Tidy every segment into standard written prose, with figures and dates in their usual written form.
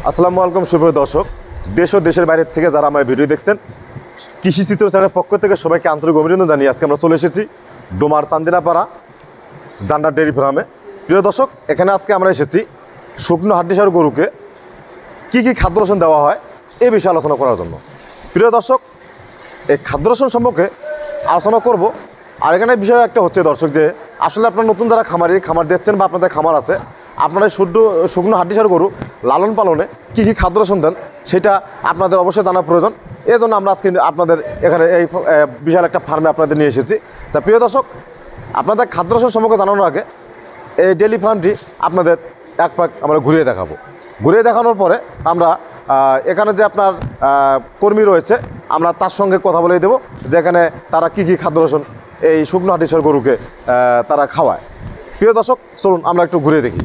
আসসালামু আলাইকুম সুপ্রিয় দর্শক, দেশ ও দেশের বাইরে থেকে যারা আমার ভিডিও দেখছেন, কৃষি চিত্র চ্যানেলের পক্ষ থেকে সবাইকে আন্তরিক অভিনন্দন জানিয়ে আজকে আমরা চলে এসেছি ডোমার চান্দিনাপাড়া জান্ডার ডেয়ারি ফার্মে। প্রিয় দর্শক, এখানে আজকে আমরা এসেছি শুকনো হাড্ডিসার গরুকে কী কী খাদ্য রসন দেওয়া হয় এই বিষয়ে আলোচনা করার জন্য। প্রিয় দর্শক, এই খাদ্য রসন সম্পর্কে আলোচনা করব। আর এখানে বিষয় একটা হচ্ছে দর্শক, যে আসলে আপনারা নতুন যারা খামার দিচ্ছেন বা আপনাদের খামার আছে, আপনারা শুকনো হাড্ডিসার গরু লালন পালনে কী কী খাদ্য রসন দেন সেটা আপনাদের অবশ্যই জানা প্রয়োজন। এই জন্য আমরা আজকে আপনাদের এখানে এই বিশাল একটা ফার্মে আপনাদের নিয়ে এসেছি। তা প্রিয় দর্শক, আপনাদের খাদ্য রসন সম্পর্কে জানানোর আগে এই ডেইলি ফার্মটি আপনাদের এক পাক আমরা ঘুরিয়ে দেখাবো। ঘুরিয়ে দেখানোর পরে আমরা এখানে যে আপনার কর্মী রয়েছে, আমরা তার সঙ্গে কথা বলে দেবো যে এখানে তারা কী কী খাদ্য রসন এই শুকনো হাড্ডিসার গরুকে তারা খাওয়ায়। প্রিয় দর্শক, চলুন আমরা একটু ঘুরে দেখি।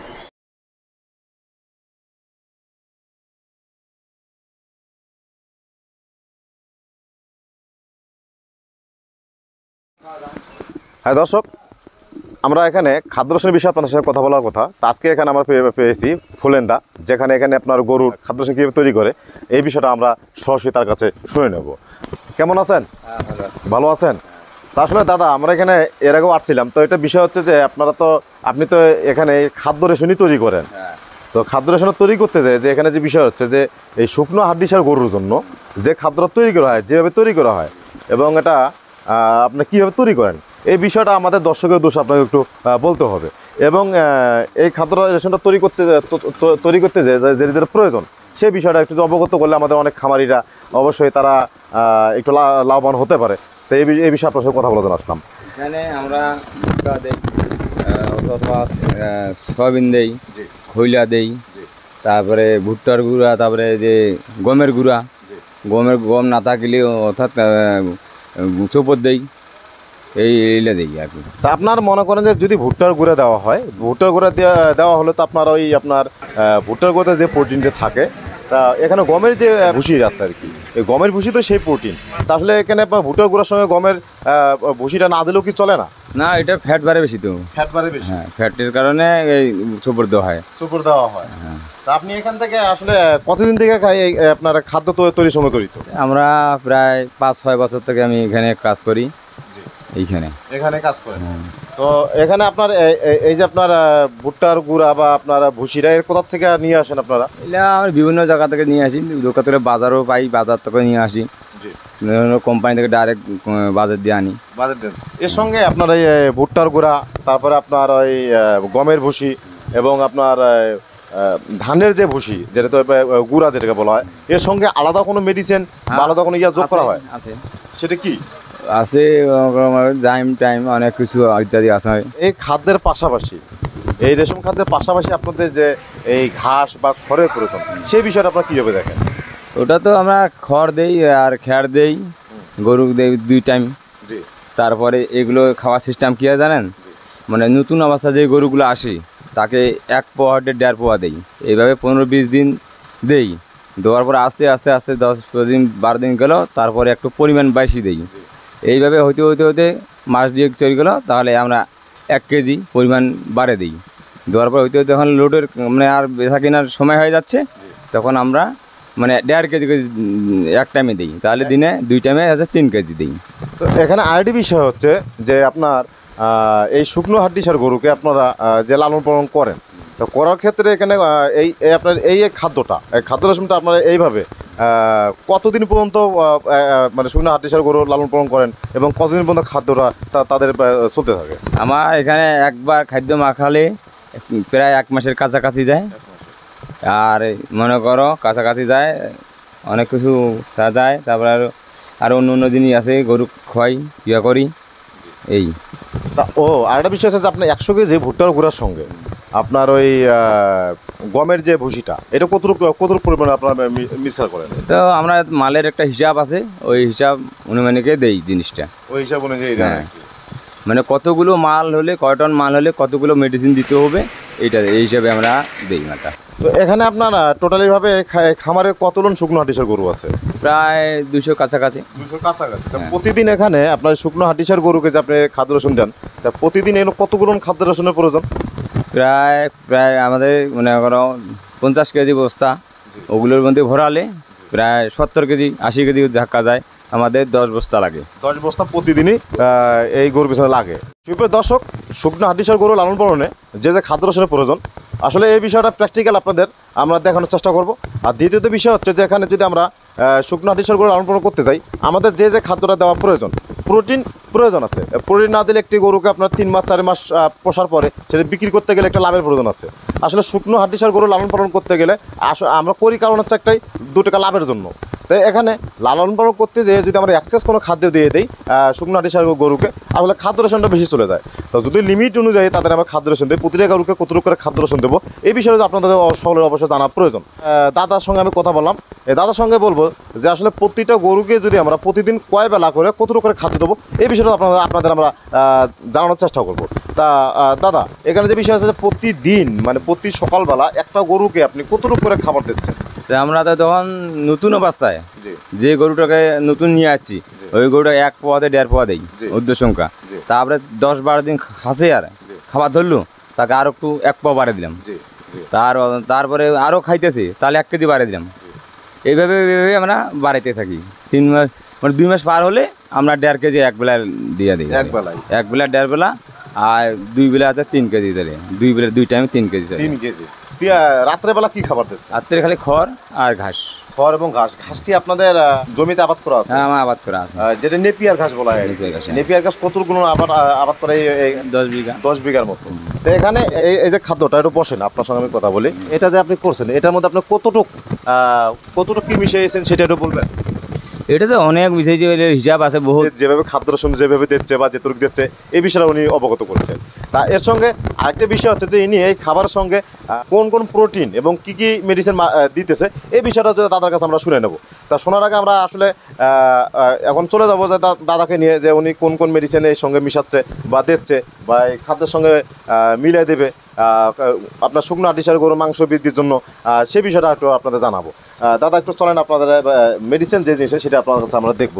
হ্যাঁ দর্শক, আমরা এখানে খাদ্য রসনের বিষয়ে আপনাদের সাথে কথা বলার কথা। তা আজকে এখানে আমরা পেয়েছি ফুলেন্ডা, যেখানে এখানে আপনার গরুর খাদ্য রসন কীভাবে তৈরি করে এই বিষয়টা আমরা সরাসরি তার কাছে শুনে নেব। কেমন আছেন? ভালো আছেন? তা আসলে দাদা, আমরা এখানে এর আগেও আসছিলাম। তো এটা বিষয় হচ্ছে যে আপনি তো এখানে খাদ্য রেশনই তৈরি করেন। তো খাদ্য রেশন তৈরি করতে যায় যে এখানে যে বিষয় হচ্ছে যে এই শুকনো হাড্ডিসার গরুর জন্য যে খাদ্যটা তৈরি করা হয়, যেভাবে তৈরি করা হয় এবং এটা আপনি কীভাবে তৈরি করেন এই বিষয়টা আমাদের দর্শকের দোষ আপনাকে একটু বলতে হবে। এবং এই খাদ্য রেশনটা তৈরি করতে যে যেদের প্রয়োজন সেই বিষয়টা একটু অবগত করলে আমাদের অনেক খামারিরা অবশ্যই তারা একটু লাভবান হতে পারে। তো এই বিষয়ে আপনার সাথে কথা বলার জন্য আসলাম। এখানে আমরা ভুট্টা দেই, অথবা সয়াবিন দেই, খৈলা দেই, তারপরে ভুট্টার গুঁড়া, তারপরে যে গমের গুঁড়া, গম না থাকলে অর্থাৎ চোপড় দেই, এইটা দেই আর কি। তা আপনার মনে করেন যে যদি ভুট্টার গুঁড়া দেওয়া হয়, ভুট্টার গুঁড়া দেওয়া হলে তো আপনার ভুট্টার গুঁড়াতে যে প্রোটিনটা থাকে, তা এখানে গমের যে ভুসি আছে আর কি, এই গমের ভুসি তো সেই প্রোটিন। তাহলে এখানে আপনার ভুট্টার গুঁড়ার সঙ্গে গমের ভুসিটা না দিলেও কি চলে না? না, এটা ফ্যাট বাড়ে বেশি। তো ফ্যাট বাড়ে বেশি? হ্যাঁ, ফ্যাটের কারণে এই চোপড় দেওয়া হয়। চোপড় দেওয়া হয়। হ্যাঁ। তা আপনি এখান থেকে আসলে কতদিন থেকে আপনার খাদ্য তৈরির সঙ্গে জড়িত? আমরা প্রায় 5-6 বছর থেকে আমি এখানে কাজ করি। এখানে কাজ করেন। তো এখানে আপনার এই যে আপনার ভুট্টার গুঁড়া বা আপনার ভুসিরা এর কোথা থেকে নিয়ে আসেন আপনারা? এটা আমি বিভিন্ন জায়গা থেকে নিয়ে আসি, দোকান থেকে বাজারও পাই, বাজার থেকে নিয়ে আসি, কোম্পানি থেকে ডাইরেক্ট বাজার দিয়ে আনি। বাজার দেন। এর সঙ্গে আপনার এই ভুট্টার গুঁড়া, তারপরে আপনার ওই গমের ভুসি এবং আপনার ধানের যে ভুসি, যেটা তো গুঁড়া যেটাকে বলা হয়, এর সঙ্গে আলাদা কোনো মেডিসিন বা আলাদা কোনো যোগ করা হয়? আছে। সেটা কি আছে? টাইম অনেক কিছু ইত্যাদি আছে। এই খাদ্যের পাশাপাশি, এই রেশম খাদ্যের পাশাপাশি আপনাদের যে এই ঘাস বা খড়ের প্রয়োজন, সেই বিষয়টা আপনারা কীভাবে দেখেন? ওটা তো আমরা খড় দেই আর খ্যাড় দেই, গরু দেই 2 টাইম। জি। তারপরে এগুলো খাওয়ার সিস্টেম কী হয় জানেন? মানে নতুন অবস্থা যে গরুগুলো আসে তাকে 1 পোয়া 1.5 পোয়া দেই, এইভাবে 15-20 দিন দেই। দেওয়ার পরে আস্তে আস্তে 10 দিন 12 দিন গেল, তারপরে একটু পরিমাণ বেশি দেই। এইভাবে হইতে মাস 2 চলে গেলো, তাহলে আমরা 1 কেজি পরিমাণ বাড়ে দিই। দেওয়ার পর হইতে যখন লোডের মানে আর বেচা কেনার সময় হয়ে যাচ্ছে, তখন আমরা মানে 1.5 কেজি এক টাইমে দিই। তাহলে দিনে 2 টাইমে 3 কেজি দিই। তো এখানে আরেকটি বিষয় হচ্ছে যে আপনার এই শুকনো হাড্ডিসার গরুকে আপনারা যে লালন পালন করেন, তো করার ক্ষেত্রে এখানে আপনার এই খাদ্যটা, এই খাদ্য রেশমটা আপনারা এইভাবে কতদিন পর্যন্ত মানে শুকনো হাড্ডিসার গরু লালন পালন করেন এবং কতদিন পর্যন্ত খাদ্যটা তাদের চলতে থাকে? আমার এখানে একবার খাদ্য মাখালে প্রায় 1 মাসের কাছাকাছি যায়। আর মনে করো কাছাকাছি যায়, অনেক কিছু তা যায়। তারপরে আরও অন্য জিনিস আছে, গরু খাই ইয়া করি এই। তা আরেকটা বিষয় আছে যে আপনার 100 কেজি ভুট্টার গুঁড়ার সঙ্গে আপনার ওই গমের যে ভুসিটা, এটা কতটুকু পরিমাণে আপনারা মিক্সার করেন? তো আমরা মালের একটা হিসাব আছে, ওই হিসাব অনুমানিকে দেই জিনিসটা। ওই হিসাব অনুযায়ী হ্যাঁ, মানে কতগুলো মাল হলে, কয় টন মাল হলে কতগুলো মেডিসিন দিতে হবে, এই হিসাবে আমরা দিই মালটা। তো এখানে আপনার টোটালিভাবে খামারে কতজন শুকনো হাড্ডিসার গরু আছে? প্রায় 200 কাছাকাছি। 200 কাছাকাছি। প্রতিদিন এখানে আপনার শুকনো হাড্ডিসার গরুকে যে আপনি খাদ্য রসুন দেন, তা প্রতিদিন এগুলো কতগুলো খাদ্য রসুনের প্রয়োজন? প্রায় আমাদের মনে করো 50 কেজি বস্তা ওগুলোর মধ্যে ভরালে প্রায় 70 কেজি 80 কেজি ধাক্কা যায়, আমাদের 10 বস্তা লাগে। 10 বস্তা প্রতিদিনই এই গরুর পিছনে লাগে। সুপ্রিয় দর্শক, শুকনো হাড্ডিসার গরু লালন পালনে যে যে খাদ্য রসনের প্রয়োজন, আসলে এই বিষয়টা প্র্যাকটিক্যাল আপনাদের আমরা দেখানোর চেষ্টা করব। আর দ্বিতীয়ত বিষয় হচ্ছে যে এখানে যদি আমরা শুকনো হাড্ডিসার গরু লালন পালন করতে যাই, আমাদের যে যে খাদ্যটা দেওয়া প্রয়োজন, প্রোটিন প্রয়োজন আছে। প্রোটিন না দিলে একটি গরুকে আপনার 3 মাস 4 মাস পোষার পরে সেটা বিক্রি করতে গেলে একটা লাভের প্রয়োজন আছে। আসলে শুকনো হাড্ডিসার গরু লালন পালন করতে গেলে আমরা করি কারণ হচ্ছে একটাই, 2 টাকা লাভের জন্য। তাই এখানে লালন পালন করতে যেয়ে যদি আমরা এক্সেস কোনো খাদ্য দিয়ে দিই শুকনো হাড্ডিসার গরুকে, আসলে খাদ্য রেশনটা বেশি চলে যায়। তো যদি লিমিট অনুযায়ী তাদের আমরা খাদ্য রেশন দিই, প্রতিটা গরুকে কতটুকু করে খাদ্য রেশন দেবো, এই বিষয়ে আপনাদের সকলের অবশ্যই জানা প্রয়োজন। দাদার সঙ্গে আমি কথা বললাম, এই দাদার সঙ্গে বলবো যে আসলে প্রতিটা গরুকে যদি আমরা প্রতিদিন কয় বেলা করে কতটুকু করে খাদ্য দেবো, এই বিষয়টা আপনাদের আমরা জানানোর চেষ্টা করব। তা দাদা, এখানে যে বিষয় আছে যে প্রতিদিন মানে প্রতি সকালবেলা একটা গরুকে আপনি কতটুকু করে খাবার দিচ্ছেন? আমরা তো তখন নতুন অবস্থায় যে গরুটাকে নতুন নিয়ে আসছি, ওই গরুটা 1 পোয়াতে 1.5 পোয়া দেই উদ্য সংখ্যা। তারপরে 10-12 দিন খাসে আর খাবার ধরলো, তাকে আরো একটু 1 পোয়া বাড়িয়ে দিলাম। তারপরে আরও খাইতেছি, তাহলে 1 কেজি বাড়িয়ে দিলাম। এইভাবে আমরা বাড়াইতে থাকি। 3 মাস মানে 2 মাস পার হলে আমরা 1.5 কেজি এক বেলা দিয়ে দিই। এক বেলা 1.5 বেলা, আর 2 বেলা আছে 3 কেজি দিলে, 2 বেলা 2 টাইমে 3 কেজি। 3 কেজি। রাত্রেবেলা কি খাবার দিচ্ছে? রাত্রে খালি খড় আর ঘাস। খড় এবং ঘাস। ঘাস কি আপনাদের জমিতে আবাদ করা আছে? হ্যাঁ, আমার আবাদ করা আছে, যেটা নেপিয়ার ঘাস বলা হয়। নেপিয়ার ঘাস কতগুলো আবাদ করে? 10 বিঘা। 10 বিঘার মতো। তো এখানে এই যে খাদ্যটা, একটু বসেন, আপনার সঙ্গে আমি কথা বলি। এটা যে আপনি করছেন, এটার মধ্যে আপনি কতটুকু কি মিশিয়েছেন সেটা একটু বলবেন? এটা তো অনেক বিষয় হিসাব আছে বহুত। যেভাবে খাদ্য রসুন যেভাবে দিচ্ছে বা যেটুকু দিচ্ছে, এই বিষয়টা উনি অবগত করেছেন। তা এর সঙ্গে আরেকটা বিষয় হচ্ছে যে ইনি এই খাবারের সঙ্গে কোন কোন প্রোটিন এবং কি কি মেডিসিন দিতেছে, এই বিষয়টা যদি দাদার কাছে আমরা শুনে নেব। তা শোনার আগে আমরা আসলে এখন চলে যাবো যে দাদাকে নিয়ে, যে উনি কোন কোন মেডিসিন এর সঙ্গে মিশাচ্ছে বা দিচ্ছে বা এই খাদ্যের সঙ্গে মিলিয়ে দেবে আপনার শুকনো হাড্ডিসার গরু মাংস বৃদ্ধির জন্য, সেই বিষয়টা একটু আপনাদের জানাবো। দাদা একটু চলেন, আপনাদের মেডিসিন যে জিনিস সেটা আপনার কাছে আমরা দেখবো।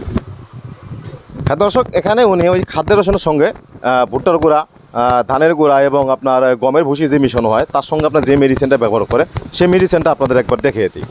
হ্যাঁ দর্শক, এখানে উনি ওই খাদ্য রসনের সঙ্গে ভুট্টার গুঁড়া, ধানের গুঁড়া এবং আপনার গমের ভুসি যে মিশানো হয়, তার সঙ্গে আপনার যে মেডিসিনটা ব্যবহার করে, সেই মেডিসিনটা আপনাদের একবার দেখিয়ে দিই।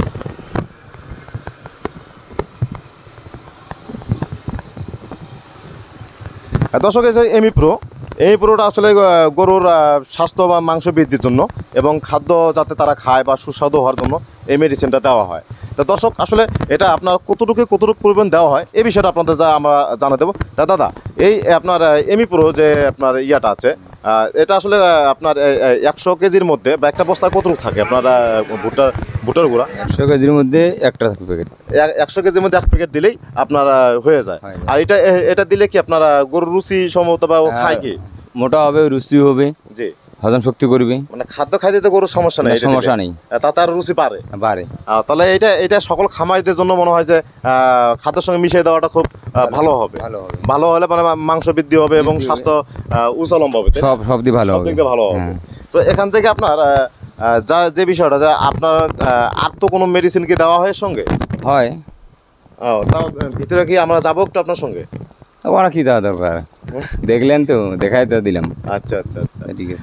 দর্শক, এই যে এই প্রোটা আসলে গরুর স্বাস্থ্য বা মাংস বৃদ্ধির জন্য এবং খাদ্য যাতে তারা খায় বা সুস্বাদু হওয়ার জন্য এই মেডিসিনটা দেওয়া হয়। তো দর্শক, আসলে এটা আপনার কতটুকু পরিমাণ দেওয়া হয়, এই বিষয়টা আপনাদের আমরা জানা দেবো। তা দাদা, এই আপনার এমিপ্রো যে আপনার ইয়াটা আছে, এটা আসলে আপনার 100 কেজির মধ্যে বা একটা বস্তায় কতটুকু থাকে আপনার ভুট্টার গুঁড়া? 100 কেজির মধ্যে একটা প্যাকেট। 100 কেজির মধ্যে 1 প্যাকেট দিলেই আপনার হয়ে যায়। আর এটা দিলে কি আপনার গরুর রুচি সম্ভবত বা খায় কি? মোটা হবে, রুচি হবে, জি, হজম শক্তি করবে। মানে খাদ্য খাইতে তো গরুর সমস্যা নেই, সমস্যা নেই, তার রুচি বাড়ে। তাহলে এটা সকল খামারিদের জন্য মনে হয় যে খাদ্যের সঙ্গে মিশিয়ে দেওয়াটা খুব ভালো হবে। ভালো হলে মানে মাংস বৃদ্ধি হবে এবং স্বাস্থ্য উজ্জ্বলম্ব হবে, সব দিক ভালো হবে। তো এখান থেকে আপনার যে বিষয়টা, যে আপনার আর তো কোনো মেডিসিন কি দেওয়া হয় সঙ্গে? হয়। তাও ভিতরে কি আমরা যাবো একটু আপনার সঙ্গে? ওরা কি দেওয়া দরকার, দেখলেন তো, দেখাই তো দিলাম। আচ্ছা, ঠিক আছে।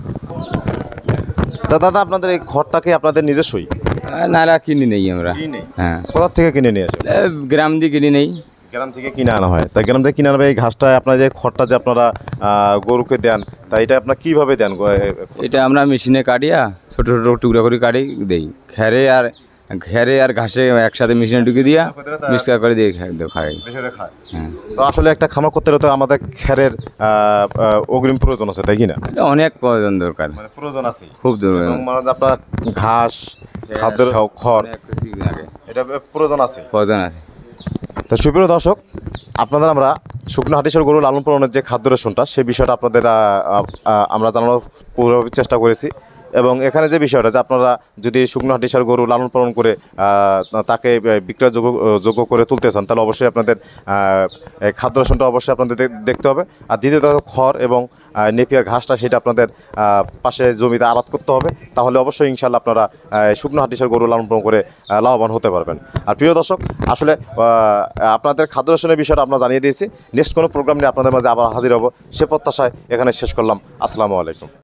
তা দাদা, আপনাদের এই খড়টা কি আপনাদের নিজস্বই? নালা কিনে নেই আমরা। হ্যাঁ। কোথা থেকে কিনে নিয়ে আসে? গ্রাম দিয়ে কিনে নেই। গ্রাম থেকে কিনে আনা হয়। তাই গ্রাম থেকে কিনে আনা, এই ঘাসটা আপনার যে খড়টা যে আপনারা গরুকে দেন, তা এটা আপনার কীভাবে দেন? এটা আমরা মেশিনে কাটিয়া ছোটো ছোটো টুকরা করে কাটি দেই। খেরে আর ঘাসে একসাথে মেশিনে ঢুকে দিয়া মিক্সচার করে দিয়ে খাই। হ্যাঁ। তো আসলে একটা খামার করতে হলে তো আমাদের খেরের অগ্রিম প্রয়োজন আছে, তাই কি না? অনেক প্রয়োজন দরকার, প্রয়োজন আছে খুব দরকার। আপনার ঘাস, খাদ্যের খড়, এটা প্রয়োজন আছে। তো সুপ্রিয় দর্শক, আপনাদের আমরা শুকনো হাড্ডিসার গরু লালন পালনের যে খাদ্য রেশনটা, সেই বিষয়টা আপনাদের আমরা জানানোর পুরোপুরি চেষ্টা করেছি। এবং এখানে যে বিষয়টা, যে আপনারা যদি শুকনো হাড্ডিসার গরু লালন পালন করে তাকে বিক্রয়যোগ্য করে তুলতে চান, তাহলে অবশ্যই আপনাদের খাদ্য রেশনটা অবশ্যই আপনাদের দেখতে হবে। আর দ্বিতীয়ত খড় এবং নেপিয়ার ঘাসটা, সেটা আপনাদের পাশে জমিতে আবাদ করতে হবে। তাহলে অবশ্যই ইনশাল্লাহ আপনারা শুকনো হাড্ডিসার গরু লালন পালন করে লাভবান হতে পারবেন। আর প্রিয় দর্শক, আসলে আপনাদের খাদ্য রেশনের বিষয়টা আমরা জানিয়ে দিয়েছি। নেক্সট কোনো প্রোগ্রাম নিয়ে আপনাদের মাঝে আবার হাজির হব, সে প্রত্যাশায় এখানে শেষ করলাম। আসসালামু আলাইকুম।